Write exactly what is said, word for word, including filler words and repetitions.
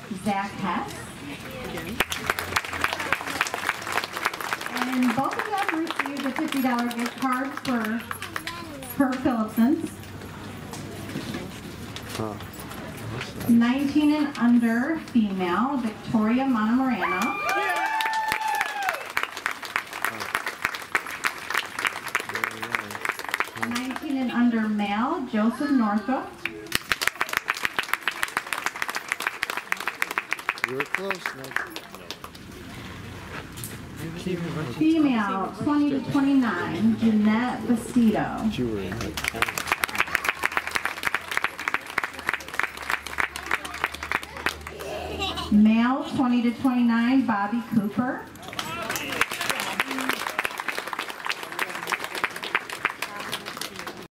Zach Hess. And both of them received a fifty dollar gift card for per Phillipson's. Huh. nineteen and under female, Victoria Montemorano. nineteen and under male, Joseph Northup. You were close, no. Female, twenty to twenty-nine, Jeanette Bastido. You were in the corner. Male, twenty to twenty-nine, Bobby Cooper.